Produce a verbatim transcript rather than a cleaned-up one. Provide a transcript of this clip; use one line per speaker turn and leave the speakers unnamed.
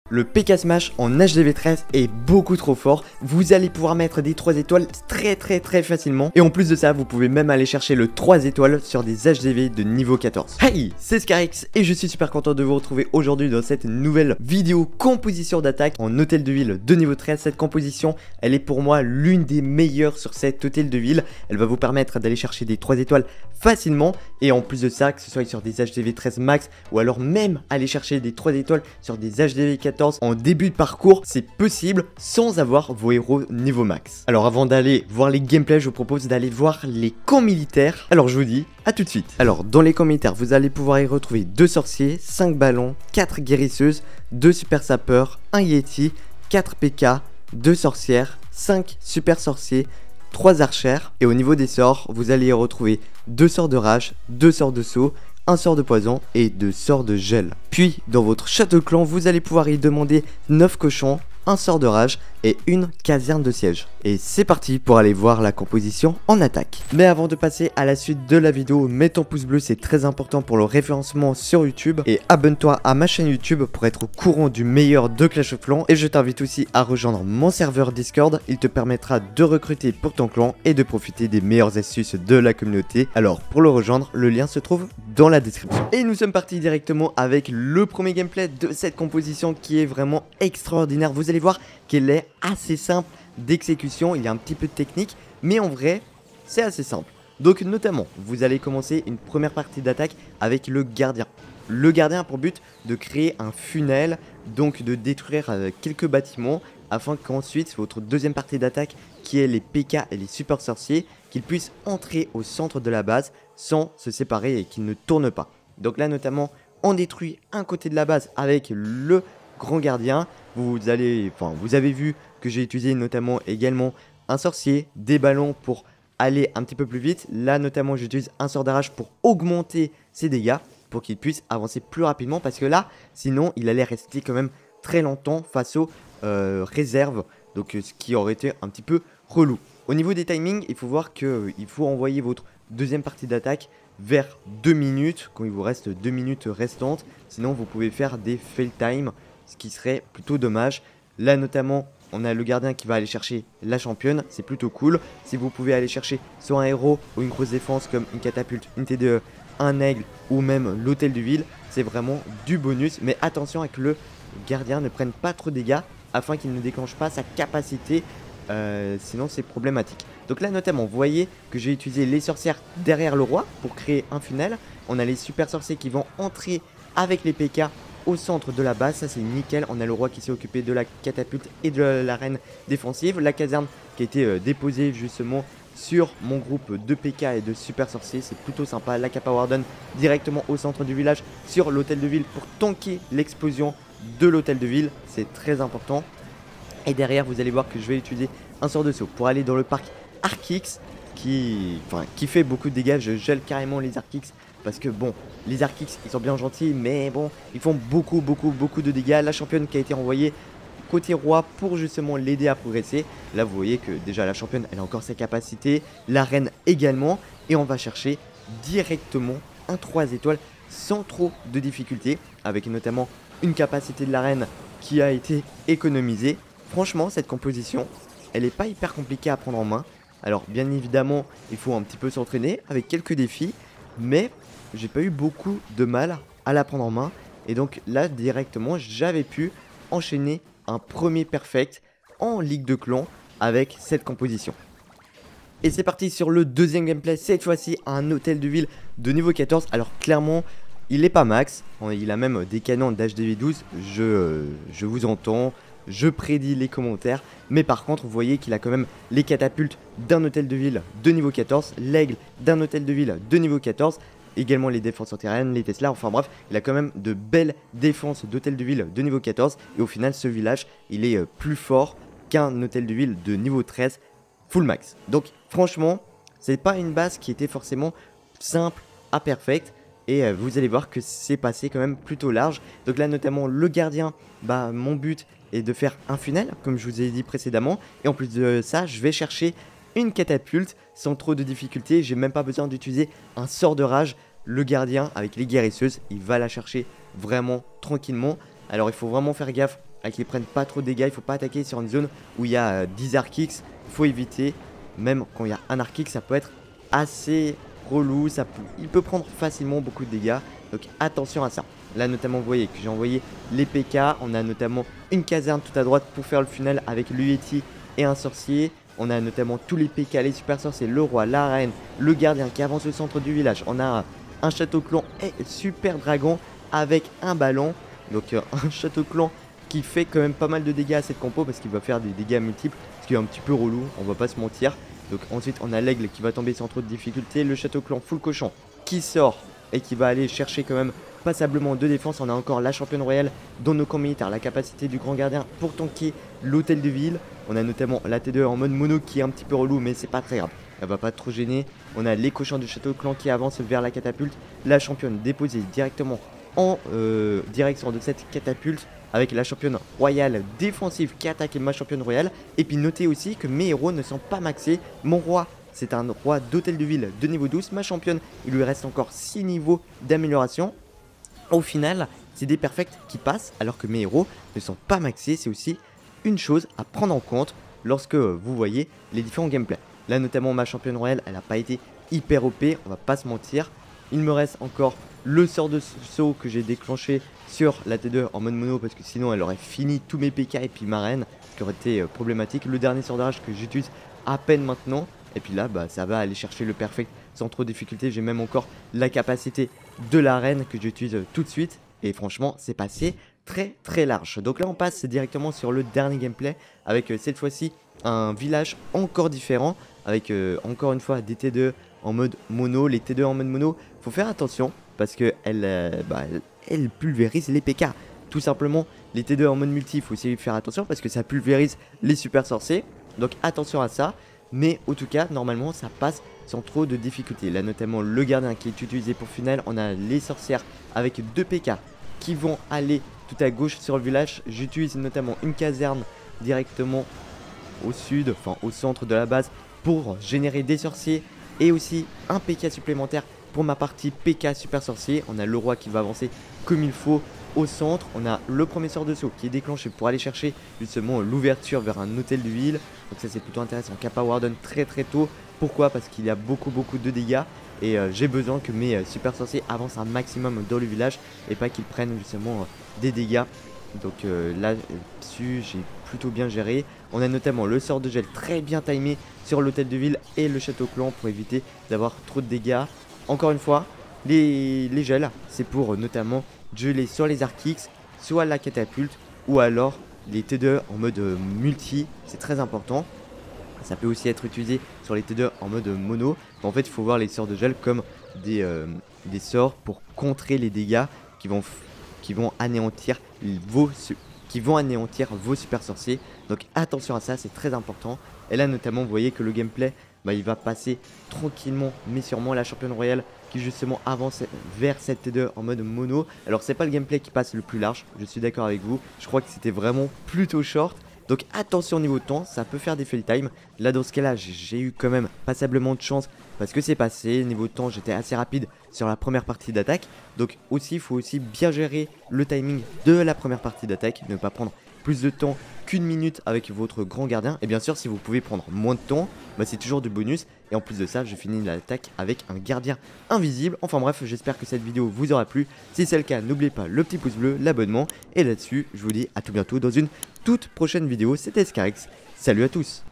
Le P K Smash en H D V treize est beaucoup trop fort, vous allez pouvoir mettre des trois étoiles très très très facilement. Et en plus de ça, vous pouvez même aller chercher le trois étoiles sur des H D V de niveau quatorze. Hey, c'est Scarix et je suis super content de vous retrouver aujourd'hui dans cette nouvelle vidéo composition d'attaque en hôtel de ville de niveau treize. Cette composition, elle est pour moi l'une des meilleures sur cet hôtel de ville. Elle va vous permettre d'aller chercher des trois étoiles facilement. Et en plus de ça, que ce soit sur des H D V treize max ou alors même aller chercher des trois étoiles sur des H D V quatorze en début de parcours, c'est possible sans avoir vos héros niveau max. Alors avant d'aller voir les gameplays, je vous propose d'aller voir les camps militaires. Alors je vous dis à tout de suite. Alors dans les camps militaires, vous allez pouvoir y retrouver deux sorciers, cinq ballons, quatre guérisseuses, deux super sapeurs, un yeti, quatre P K, deux sorcières, cinq super sorciers, trois archères. Et au niveau des sorts, vous allez y retrouver deux sorts de rage, deux sorts de saut, un sort de poison et deux sorts de gel. Puis dans votre château clan, vous allez pouvoir y demander neuf cochons, un sort de rage et une caserne de siège. Et c'est parti pour aller voir la composition en attaque. Mais avant de passer à la suite de la vidéo, mets ton pouce bleu, c'est très important pour le référencement sur YouTube. Et abonne-toi à ma chaîne YouTube pour être au courant du meilleur de Clash of Clans. Et je t'invite aussi à rejoindre mon serveur Discord. Il te permettra de recruter pour ton clan et de profiter des meilleures astuces de la communauté. Alors pour le rejoindre, le lien se trouve dans la description. Et nous sommes partis directement avec le premier gameplay de cette composition qui est vraiment extraordinaire. Vous allez voir qu'elle est assez simple d'exécution, il y a un petit peu de technique, mais en vrai, c'est assez simple. Donc notamment, vous allez commencer une première partie d'attaque avec le gardien. Le gardien a pour but de créer un funnel, donc de détruire euh, quelques bâtiments, afin qu'ensuite votre deuxième partie d'attaque, qui est les P K et les super sorciers, qu'ils puissent entrer au centre de la base sans se séparer et qu'ils ne tournent pas. Donc là notamment, on détruit un côté de la base avec le grand gardien. Vous allez, enfin, vous avez vu que j'ai utilisé notamment également un sorcier, des ballons pour aller un petit peu plus vite. Là notamment j'utilise un sort d'arrache pour augmenter ses dégâts, pour qu'il puisse avancer plus rapidement, parce que là sinon il allait rester quand même très longtemps face aux euh, réserves, donc ce qui aurait été un petit peu relou. Au niveau des timings, il faut voir qu'il euh, faut envoyer votre deuxième partie d'attaque vers deux minutes, quand il vous reste deux minutes restantes, sinon vous pouvez faire des fail time, ce qui serait plutôt dommage. Là notamment on a le gardien qui va aller chercher la championne, c'est plutôt cool. Si vous pouvez aller chercher soit un héros ou une grosse défense comme une catapulte, une T D E, un aigle ou même l'hôtel de ville, c'est vraiment du bonus. Mais attention à que le gardien ne prenne pas trop de dégâts afin qu'il ne déclenche pas sa capacité, euh, sinon c'est problématique. Donc là notamment vous voyez que j'ai utilisé les sorcières derrière le roi pour créer un funnel. On a les super sorciers qui vont entrer avec les P K au centre de la base, ça c'est nickel. On a le roi qui s'est occupé de la catapulte et de l'arène défensive. La caserne qui a été euh, déposée justement sur mon groupe de P K et de super sorciers, c'est plutôt sympa. La Kappa Warden directement au centre du village sur l'hôtel de ville pour tanker l'explosion de l'hôtel de ville, c'est très important. Et derrière vous allez voir que je vais utiliser un sort de saut pour aller dans le parc Archix qui, enfin, qui fait beaucoup de dégâts. Je gèle carrément les Archix parce que bon, les Archix ils sont bien gentils, mais bon, ils font beaucoup beaucoup beaucoup de dégâts. La championne qui a été envoyée côté roi pour justement l'aider à progresser. Là vous voyez que déjà la championne elle a encore ses capacités, la reine également. Et on va chercher directement un trois étoiles sans trop de difficultés, avec notamment une capacité de la reine qui a été économisée. Franchement cette composition elle n'est pas hyper compliquée à prendre en main. Alors bien évidemment il faut un petit peu s'entraîner avec quelques défis, mais j'ai pas eu beaucoup de mal à la prendre en main. Et donc là directement j'avais pu enchaîner un premier perfect en Ligue de Clans avec cette composition. Et c'est parti sur le deuxième gameplay, cette fois-ci un hôtel de ville de niveau quatorze. Alors clairement il est pas max, il a même des canons d'H D V douze, je, euh, je vous entends, je prédis les commentaires. Mais par contre vous voyez qu'il a quand même les catapultes d'un hôtel de ville de niveau quatorze, l'aigle d'un hôtel de ville de niveau quatorze, également les défenses anti-aériennes, les Tesla, enfin bref, il a quand même de belles défenses d'hôtel de ville de niveau quatorze. Et au final ce village il est plus fort qu'un hôtel de ville de niveau treize full max. Donc franchement c'est pas une base qui était forcément simple à perfect. Et euh, vous allez voir que c'est passé quand même plutôt large. Donc là notamment le gardien, bah mon but est de faire un funnel comme je vous ai dit précédemment. Et en plus de ça je vais chercher une catapulte sans trop de difficultés. J'ai même pas besoin d'utiliser un sort de rage. Le gardien avec les guérisseuses il va la chercher vraiment tranquillement. Alors il faut vraiment faire gaffe à qu'ils prennent pas trop de dégâts. Il faut pas attaquer sur une zone où il y a euh, dix Arc-X. Il faut éviter. Même quand il y a un Arc-X, ça peut être assez relou. Ça peut, il peut prendre facilement beaucoup de dégâts. Donc attention à ça. Là notamment vous voyez que j'ai envoyé les P K. On a notamment une caserne tout à droite pour faire le funnel avec le Yeti et un sorcier. On a notamment tous les P K, les super sorciers, le roi, la reine, le gardien qui avance au centre du village. On a un château clan et super dragon avec un ballon. Donc euh, un château clan qui fait quand même pas mal de dégâts à cette compo parce qu'il va faire des dégâts multiples. Ce qui est un petit peu relou, on va pas se mentir. Donc ensuite on a l'aigle qui va tomber sans trop de difficultés. Le château clan full cochon qui sort et qui va aller chercher quand même passablement de défense. On a encore la championne royale dans nos camps militaires, la capacité du grand gardien pour tanker l'hôtel de ville. On a notamment la T deux en mode mono qui est un petit peu relou, mais c'est pas très grave, elle va pas trop gêner. On a les cochons du château clan qui avancent vers la catapulte, la championne déposée directement en euh, direction de cette catapulte avec la championne royale défensive qui attaque ma championne royale. Et puis notez aussi que mes héros ne sont pas maxés. Mon roi, c'est un roi d'hôtel de ville de niveau douze, ma championne, il lui reste encore six niveaux d'amélioration. Au final, c'est des perfects qui passent alors que mes héros ne sont pas maxés. C'est aussi une chose à prendre en compte lorsque vous voyez les différents gameplays. Là notamment ma championne royale, elle n'a pas été hyper O P, on va pas se mentir. Il me reste encore le sort de saut que j'ai déclenché sur la T deux en mode mono parce que sinon elle aurait fini tous mes P K et puis ma reine, ce qui aurait été problématique. Le dernier sort de rage que j'utilise à peine maintenant. Et puis là, bah, ça va aller chercher le perfect sans trop de difficulté. J'ai même encore la capacité de la reine que j'utilise tout de suite. Et franchement, c'est passé très très large. Donc là, on passe directement sur le dernier gameplay avec euh, cette fois-ci un village encore différent. Avec euh, encore une fois des T deux en mode mono. Les T deux en mode mono, faut faire attention parce que elle, euh, bah, elle, elle pulvérise les P K. Tout simplement, les T deux en mode multi, il faut aussi faire attention parce que ça pulvérise les super sorciers. Donc attention à ça. Mais en tout cas, normalement, ça passe sans trop de difficultés. Là, notamment, le gardien qui est utilisé pour final. On a les sorcières avec deux P K qui vont aller tout à gauche sur le village. J'utilise notamment une caserne directement au sud, enfin au centre de la base pour générer des sorciers. Et aussi un P K supplémentaire pour ma partie P K super sorcier. On a le roi qui va avancer comme il faut au centre. On a le premier sort de saut qui est déclenché pour aller chercher justement l'ouverture vers un hôtel de ville. Donc ça c'est plutôt intéressant. Kappa Warden très très tôt. Pourquoi? Parce qu'il y a beaucoup beaucoup de dégâts. Et euh, j'ai besoin que mes euh, super sorciers avancent un maximum dans le village. Et pas qu'ils prennent justement euh, des dégâts. Donc euh, là-dessus j'ai plutôt bien géré. On a notamment le sort de gel très bien timé sur l'hôtel de ville et le château clan pour éviter d'avoir trop de dégâts. Encore une fois, les, les gels c'est pour euh, notamment geler soit les Arc-X, soit la catapulte, ou alors les T deux en mode multi, c'est très important. Ça peut aussi être utilisé sur les T deux en mode mono. Mais en fait, il faut voir les sorts de gel comme des, euh, des sorts pour contrer les dégâts qui vont, qui vont anéantir vos, qui vont anéantir vos super sorciers. Donc attention à ça, c'est très important. Et là notamment, vous voyez que le gameplay, bah, il va passer tranquillement mais sûrement. La championne royale qui justement avance vers cette T deux en mode mono. Alors c'est pas le gameplay qui passe le plus large, je suis d'accord avec vous. Je crois que c'était vraiment plutôt short. Donc attention au niveau de temps, ça peut faire des fail time. Là dans ce cas là j'ai eu quand même passablement de chance parce que c'est passé. Niveau de temps j'étais assez rapide sur la première partie d'attaque. Donc aussi il faut aussi bien gérer le timing de la première partie d'attaque. Ne pas prendre plus de temps qu'une minute avec votre grand gardien. Et bien sûr si vous pouvez prendre moins de temps, bah, c'est toujours du bonus. Et en plus de ça je finis l'attaque avec un gardien invisible. Enfin bref, j'espère que cette vidéo vous aura plu. Si c'est le cas, n'oubliez pas le petit pouce bleu, l'abonnement. Et là-dessus je vous dis à tout bientôt dans une toute prochaine vidéo. C'était Scarix, salut à tous.